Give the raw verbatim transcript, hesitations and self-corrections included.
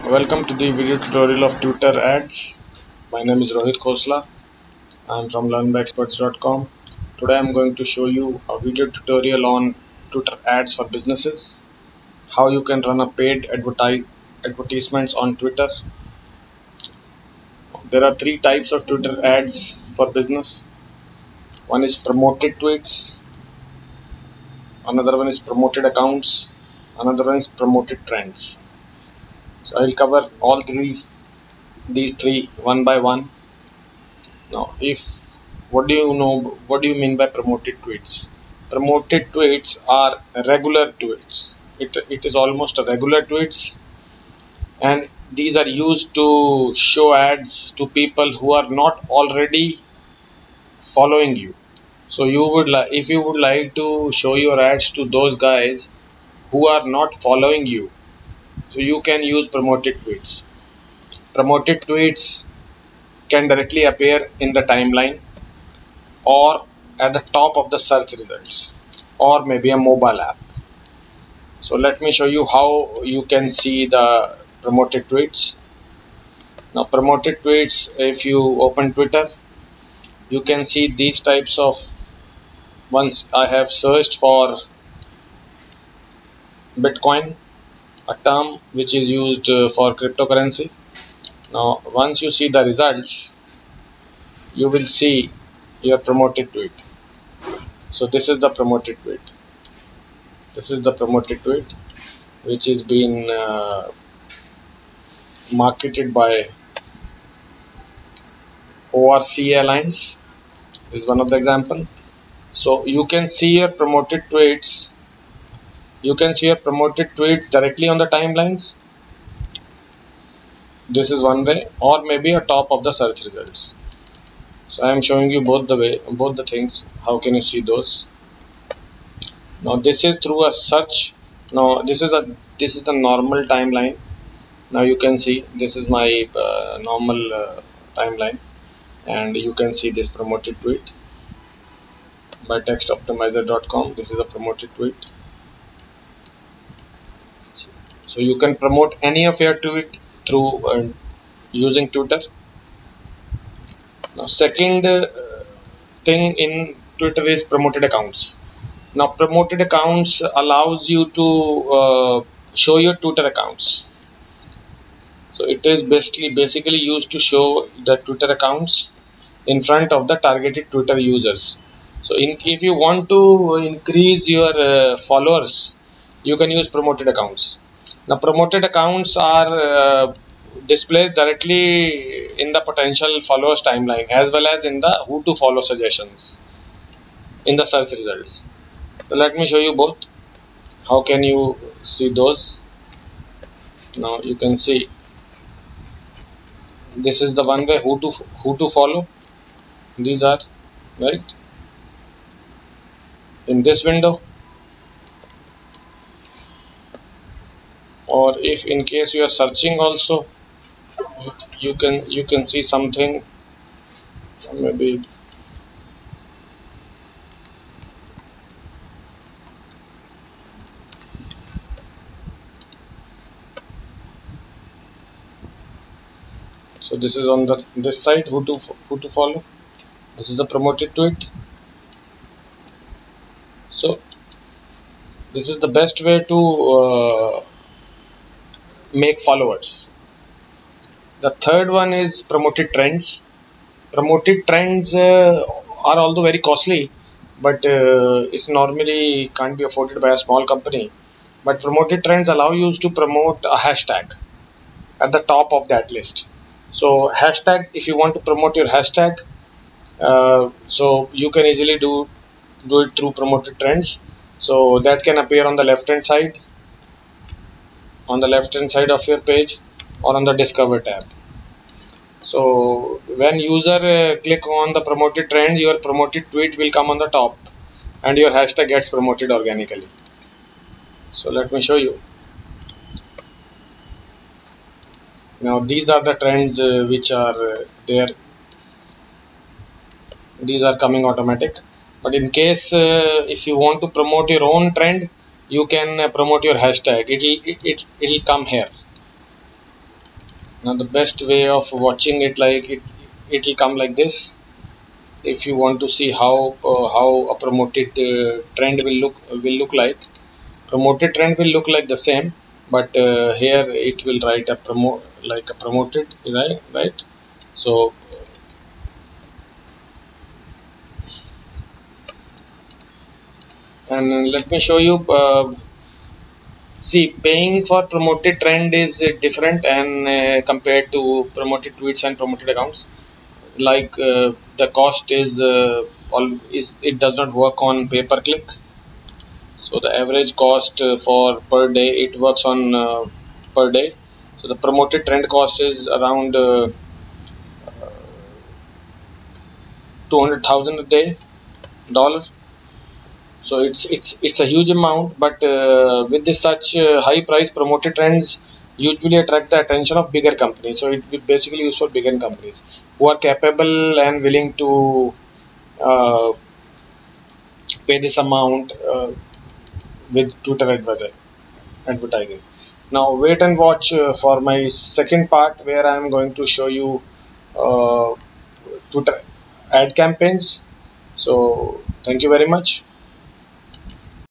Welcome to the video tutorial of Twitter ads. My name is Rohit Khosla. I am from Learn by experts dot com. Today I am going to show you a video tutorial on Twitter ads for businesses, how you can run a paid advertise advertisements on Twitter. There are three types of Twitter ads for business. One is promoted tweets, another one is promoted accounts, another one is promoted trends. So I will cover all these these three one by one. Now, if what do you know? What do you mean by promoted tweets? Promoted tweets are regular tweets. It it is almost a regular tweets, and these are used to show ads to people who are not already following you. So you would like, if you would like to show your ads to those guys who are not following you, so you can use promoted tweets. Promoted tweets can directly appear in the timeline or at the top of the search results, or maybe a mobile app. So let me show you how you can see the promoted tweets. Now, promoted tweets, if you open Twitter, you can see these types of ones. I have searched for Bitcoin, a term which is used uh, for cryptocurrency. Now, once you see the results, you will see your promoted tweet. So this is the promoted tweet. This is the promoted tweet which is being uh, marketed by O R C Airlines is one of the example. So you can see your promoted tweets. You can see your promoted tweets directly on the timelines. This is one way, or maybe a top of the search results. So I am showing you both the way, both the things. How can you see those? Now this is through a search. Now this is a this is the normal timeline. Now you can see this is my uh, normal uh, timeline, and you can see this promoted tweet by text optimizer dot com. This is a promoted tweet. So you can promote any of your tweet through uh, using Twitter. Now second uh, thing in Twitter is promoted accounts. Now promoted accounts allows you to uh, show your Twitter accounts. So it is basically basically used to show the Twitter accounts in front of the targeted Twitter users. So in, if you want to increase your uh, followers, you can use promoted accounts. Now promoted accounts are uh, displayed directly in the potential followers timeline as well as in the who to follow suggestions in the search results. So let me show you both. How can you see those? Now you can see this is the one way who to who to follow. These are right in this window, or if in case you are searching also, you, you can you can see something maybe so this is on the this side who to who to follow. This is the promoted tweet. So this is the best way to uh, make followers. The third one is promoted trends. Promoted trends uh, are although very costly, but uh, it's normally can't be afforded by a small company. But promoted trends allow you to promote a hashtag at the top of that list. So hashtag, if you want to promote your hashtag, uh, so you can easily do do it through promoted trends. So that can appear on the left hand side, on the left hand side of your page, or on the discover tab. So when user uh, click on the promoted trend, your promoted tweet will come on the top and your hashtag gets promoted organically. So let me show you. Now these are the trends uh, which are uh, there. These are coming automatic. But in case uh, if you want to promote your own trend, you can uh, promote your hashtag. It will it, it will come here. Now the best way of watching it, like it it will come like this. If you want to see how uh, how a promoted uh, trend will look will look like, promoted trend will look like the same, but uh, here it will write a promo like a promoted, right right so and uh, let me show you. uh, See, paying for promoted trend is uh, different and uh, compared to promoted tweets and promoted accounts. Like uh, the cost is uh, all is it does not work on pay per click. So the average cost uh, for per day, it works on uh, per day. So the promoted trend cost is around uh, two hundred thousand a day dollars. So it's it's it's a huge amount, but uh, with this such uh, high price promoted trends usually attract the attention of bigger companies. So it will basically used for bigger companies who are capable and willing to uh, pay this amount uh, with Twitter advertising. advertising. Now wait and watch uh, for my second part, where I am going to show you uh, Twitter ad campaigns. So thank you very much.